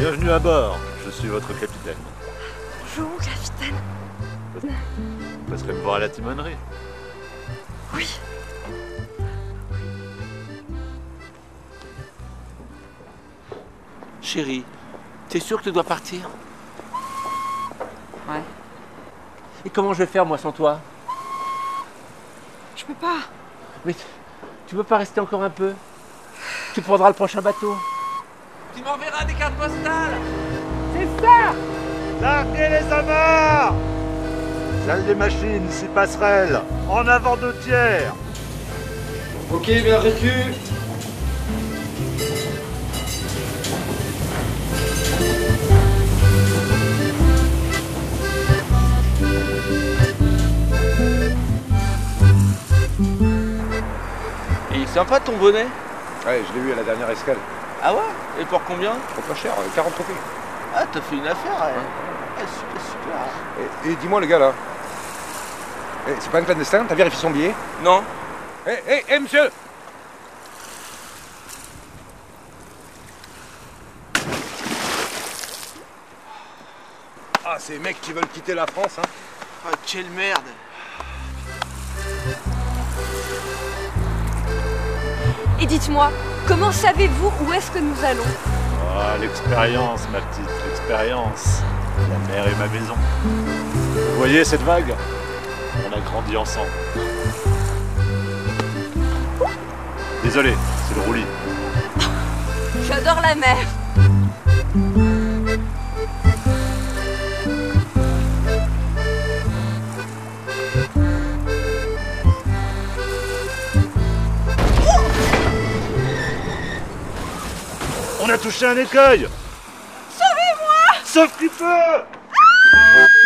Bienvenue à bord, je suis votre capitaine. Bonjour, capitaine. Vous passerez me voir à la timonerie. Oui. Chérie, t'es sûr que tu dois partir? Ouais. Et comment je vais faire, moi, sans toi? Je peux pas. Mais tu veux pas rester encore un peu? Tu prendras le prochain bateau. Tu m'enverras des cartes postales. C'est ça! Larguez les amarres! Salle des machines, 6 passerelles. En avant 2 tiers. Ok, bien récu. Il est sympa ton bonnet. Ouais, je l'ai eu à la dernière escale. Ah ouais? Et pour combien? Pas cher, 40 roupies. Ah, t'as fait une affaire, ouais. Ah, super, super. Et dis-moi, le gars là. C'est pas un clandestin? T'as vérifié son billet? Non. Monsieur! Ah, ces mecs qui veulent quitter la France, hein? Oh, quelle merde. Et dites-moi, comment savez-vous où est-ce que nous allons? Ah, l'expérience, ma petite, l'expérience. La mer et ma maison. Vous voyez cette vague? On a grandi ensemble. Désolé, c'est le roulis. J'adore la mer. On a touché un écueil! Sauvez-moi! Sauf qu'il peut!